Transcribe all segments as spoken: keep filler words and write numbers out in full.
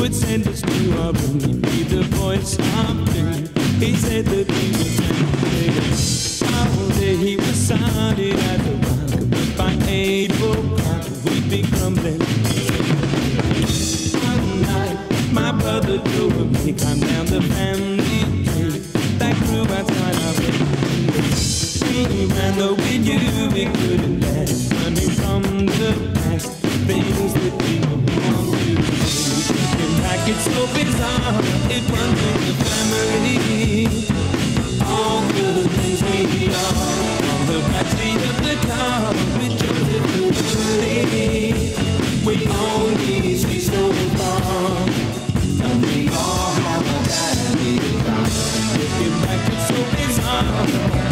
would send us to our room. He'd be the voice of pain. He said that he was tempted. All day he was solid as a rock, but by eight o'clock we'd be crumbling. One night, my brother drove me, climbed down the family tree that grew outside our window. We ran though we knew we couldn't last, running from the past, things that we were born to do. Looking back, it's so bizarre, it runs in the family. All the things we are, on the backseat of the car, with Joseph Lee. We only see so far, and we all have a daddy. Looking back, it's so bizarre.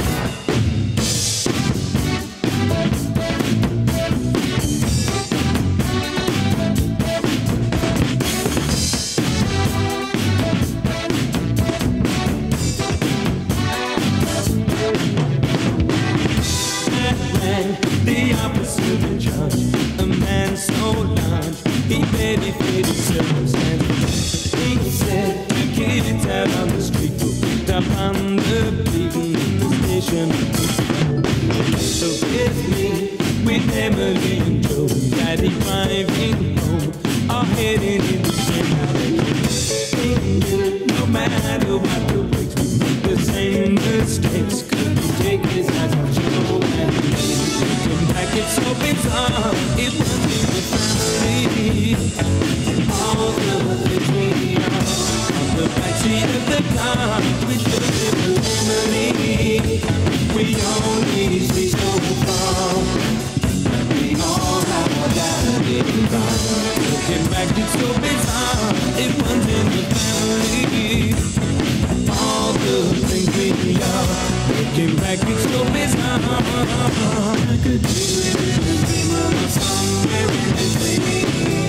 The opposite of judge, a man so large, he barely fit his circumstances. He said, the kids out on the street were picked up on the beat in the station. So with me, with Emily and Joe, Daddy driving home, all heading in the same direction. No matter what the breaks, we make the same mistakes. Could we take his eyes on Joe and me? It's so bizarre, it runs in the family. All the things we are, on the backseat of the car, with the little family. We only see so far, and we all have our daddy car. Looking back, it's so bizarre, it runs in the family. All the things we are, looking back, it's so bizarre. I could do it in the dream of somewhere in this city.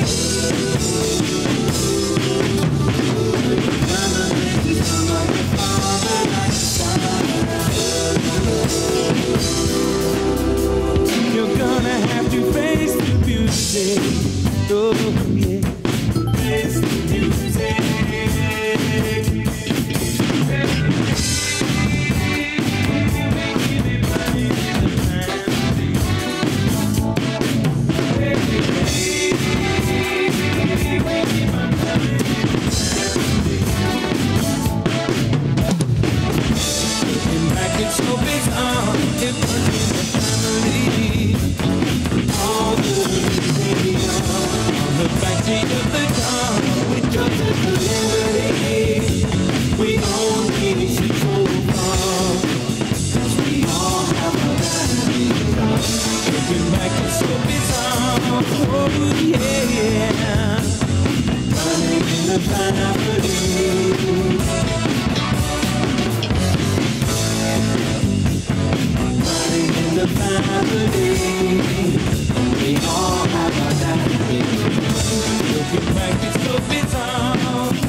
Mama makes me sound like a father, like a son. You're gonna have to face the music. Oh yeah, face the music. It's so bizarre, it runs in the family. All the things we are, on the backseat of the car, with Joseph Liberty. We only see so far, 'cause we all have a daddy car. Looking back, it's so bizarre, oh yeah. Running in the family. The family, we all have our daddy. Looking back, it's so bizarre.